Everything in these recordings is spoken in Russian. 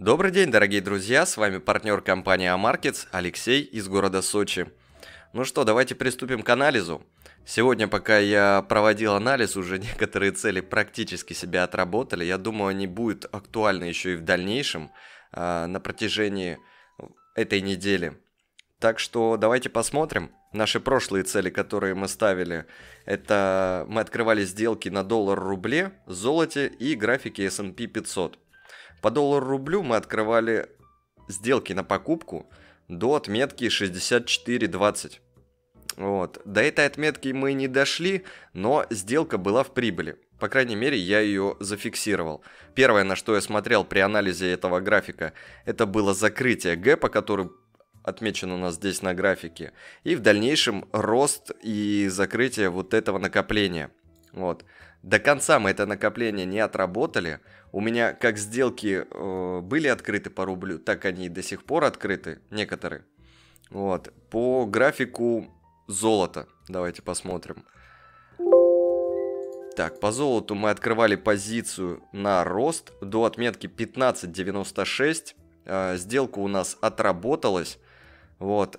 Добрый день, дорогие друзья, с вами партнер компании Амаркетс Алексей из города Сочи. Ну что, давайте приступим к анализу. Сегодня, пока я проводил анализ, уже некоторые цели практически себя отработали. Я думаю, они будут актуальны еще и в дальнейшем, на протяжении этой недели. Так что давайте посмотрим. Наши прошлые цели, которые мы ставили, это мы открывали сделки на доллар-рубле, золоте и графике S&P 500. По доллару-рублю мы открывали сделки на покупку до отметки 64.20. Вот. До этой отметки мы не дошли, но сделка была в прибыли. По крайней мере, я ее зафиксировал. Первое, на что я смотрел при анализе этого графика, это было закрытие гэпа, который отмечен у нас здесь на графике, и в дальнейшем рост и закрытие вот этого накопления. Вот. До конца мы это накопление не отработали. У меня как сделки были открыты по рублю, так они и до сих пор открыты, некоторые. Вот. По графику золота давайте посмотрим. Так, по золоту мы открывали позицию на рост до отметки 15.96. Сделка у нас отработалась. Вот.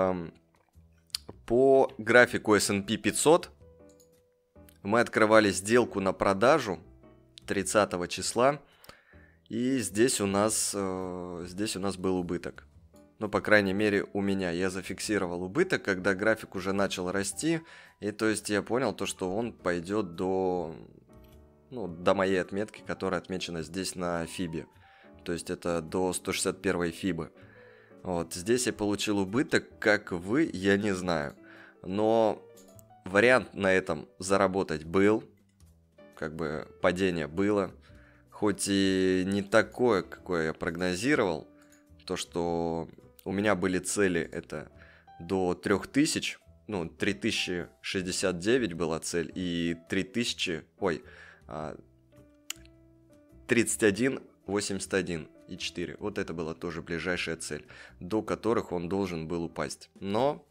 По графику S&P 500 мы открывали сделку на продажу 30 числа. И здесь у нас был убыток. Ну, по крайней мере, у меня. Я зафиксировал убыток, когда график уже начал расти. И то есть я понял то, что он пойдет до моей отметки, которая отмечена здесь на фибе. То есть это до 161 фибы. Вот, здесь я получил убыток, как вы, я не знаю. Но вариант на этом заработать был. Как бы падение было. Хоть и не такое, какое я прогнозировал. То, что у меня были цели, это до 3000. 3069 была цель. И 3181 и 4. Вот это была тоже ближайшая цель, до которых он должен был упасть. Но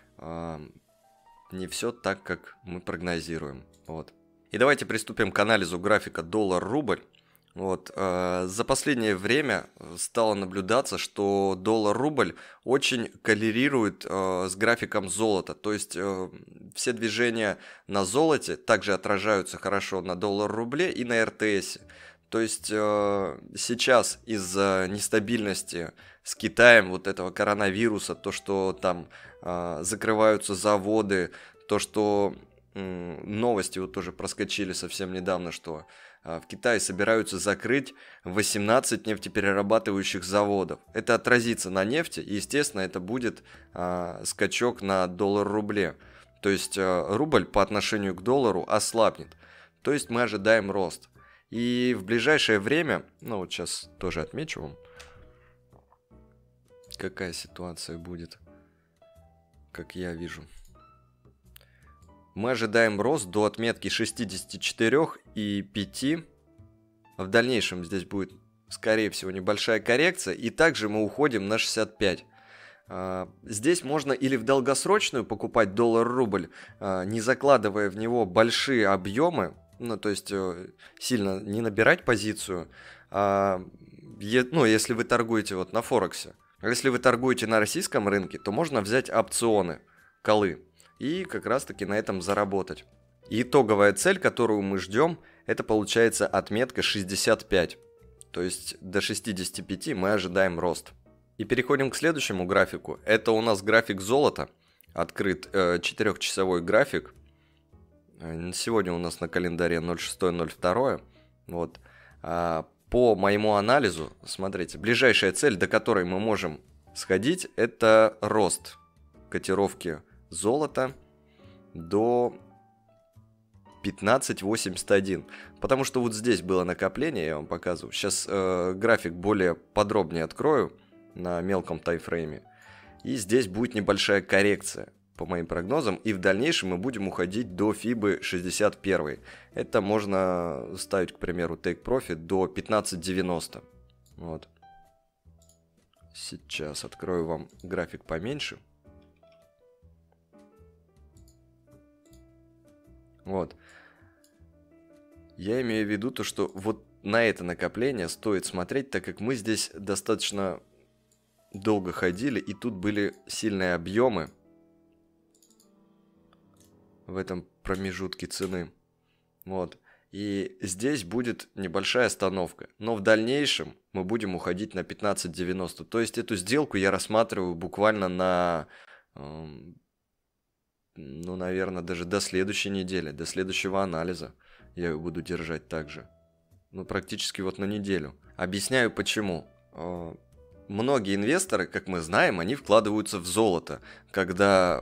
не все так, как мы прогнозируем. Вот. И давайте приступим к анализу графика доллар-рубль. Вот. За последнее время стало наблюдаться, что доллар-рубль очень коррелирует с графиком золота. То есть все движения на золоте также отражаются хорошо на доллар-рубле и на РТС. То есть сейчас из-за нестабильности с Китаем, вот этого коронавируса, то, что там закрываются заводы, то, что новости вот тоже проскочили совсем недавно, что в Китае собираются закрыть 18 нефтеперерабатывающих заводов. Это отразится на нефти, и, естественно, это будет скачок на доллар-рубле. То есть рубль по отношению к доллару ослабнет. То есть мы ожидаем рост. И в ближайшее время, вот сейчас тоже отмечу вам, какая ситуация будет, как я вижу. Мы ожидаем рост до отметки 64,5. В дальнейшем здесь будет, скорее всего, небольшая коррекция. И также мы уходим на 65. Здесь можно или в долгосрочную покупать доллар-рубль, не закладывая в него большие объемы. То есть сильно не набирать позицию. Если вы торгуете вот на Форексе. Если вы торгуете на российском рынке, то можно взять опционы, колы. И как раз таки на этом заработать. И итоговая цель, которую мы ждем, это получается отметка 65. То есть до 65 мы ожидаем рост. И переходим к следующему графику. Это у нас график золота. Открыт 4-часовой график. Сегодня у нас на календаре 06.02. Вот. По моему анализу, смотрите, ближайшая цель, до которой мы можем сходить, это рост котировки золота до 15.81. Потому что вот здесь было накопление, я вам показываю. Сейчас график более подробнее открою на мелком таймфрейме. И здесь будет небольшая коррекция, по моим прогнозам. И в дальнейшем мы будем уходить до фибы 61. Это можно ставить, к примеру, take profit до 15.90. Вот. Сейчас открою вам график поменьше. Вот. Я имею в виду то, что вот на это накопление стоит смотреть, так как мы здесь достаточно долго ходили, и тут были сильные объемы в этом промежутке цены. Вот. И здесь будет небольшая остановка. Но в дальнейшем мы будем уходить на 15.90. То есть эту сделку я рассматриваю буквально на, ну, наверное, даже до следующей недели, до следующего анализа я ее буду держать также. Ну, практически вот на неделю. Объясняю почему. Многие инвесторы, как мы знаем, они вкладываются в золото, когда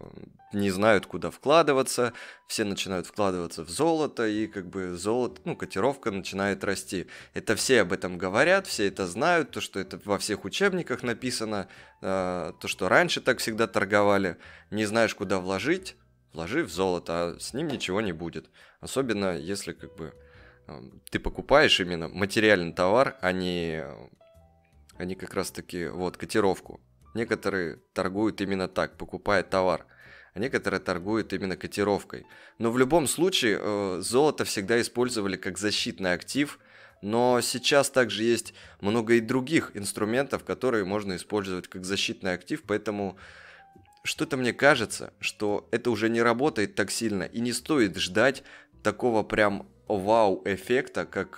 не знают, куда вкладываться, все начинают вкладываться в золото, и как бы золото, ну, котировка начинает расти. Это все об этом говорят, все это знают, то, что это во всех учебниках написано, то, что раньше так всегда торговали. Не знаешь, куда вложить, вложи в золото, а с ним ничего не будет. Особенно, если как бы ты покупаешь именно материальный товар, а не как раз-таки, вот, котировку. Некоторые торгуют именно так, покупая товар, а некоторые торгуют именно котировкой. Но в любом случае, золото всегда использовали как защитный актив, но сейчас также есть много и других инструментов, которые можно использовать как защитный актив, поэтому что-то мне кажется, что это уже не работает так сильно, и не стоит ждать такого прям вау-эффекта, как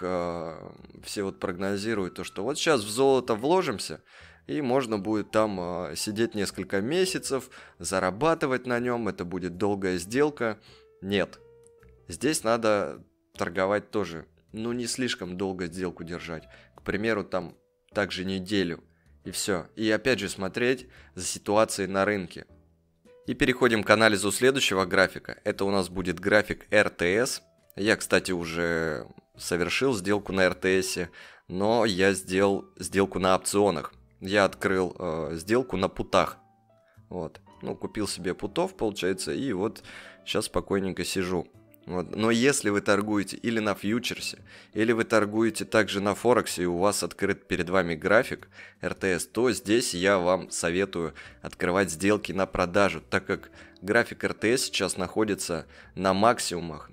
все вот прогнозируют, то, что вот сейчас в золото вложимся, и можно будет там сидеть несколько месяцев, зарабатывать на нем, это будет долгая сделка. Нет, здесь надо торговать тоже, ну не слишком долго сделку держать, к примеру, там также неделю, и все. И опять же смотреть за ситуацией на рынке. И переходим к анализу следующего графика, это у нас будет график РТС. Я, кстати, уже совершил сделку на РТС, но я сделал сделку на опционах. Я открыл сделку на путах. Вот. Ну, купил себе путов, получается, и вот сейчас спокойненько сижу. Вот. Но если вы торгуете или на фьючерсе, или вы торгуете также на Форексе, и у вас открыт перед вами график РТС, то здесь я вам советую открывать сделки на продажу, так как график РТС сейчас находится на максимумах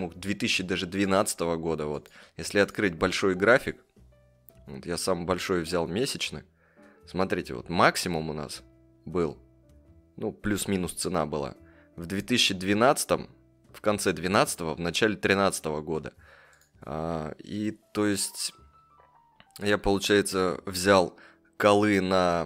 2012 года. Вот. Если открыть большой график, вот я самый большой взял месячный, смотрите, вот максимум у нас был, ну, плюс-минус цена была, в 2012, в конце 12, в начале 13 года. И, то есть, я, получается, взял колы на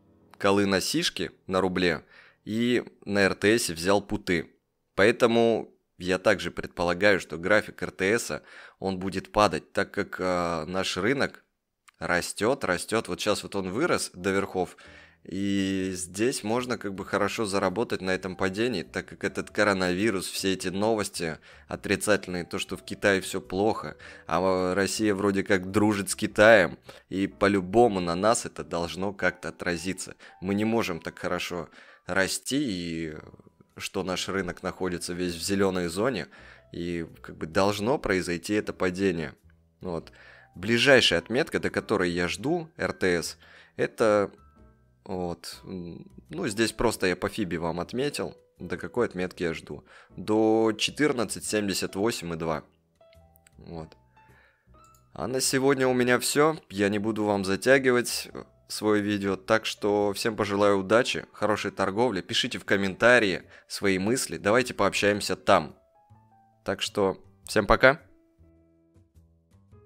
сишки на рубле и на РТС взял путы. Поэтому я также предполагаю, что график РТС, он будет падать, так как наш рынок растет. Вот сейчас вот он вырос до верхов, и здесь можно как бы хорошо заработать на этом падении, так как этот коронавирус, все эти новости отрицательные, то, что в Китае все плохо, а Россия вроде как дружит с Китаем, и по-любому на нас это должно как-то отразиться. Мы не можем так хорошо расти, и что наш рынок находится весь в зеленой зоне, и как бы должно произойти это падение. Вот. Ближайшая отметка, до которой я жду РТС, это вот, ну здесь просто я по фибе вам отметил, до какой отметки я жду. До 14.78,2. Вот. А на сегодня у меня все. Я не буду вам затягивать свое видео, так что всем пожелаю удачи, хорошей торговли. Пишите в комментарии свои мысли, давайте пообщаемся там. Так что всем пока.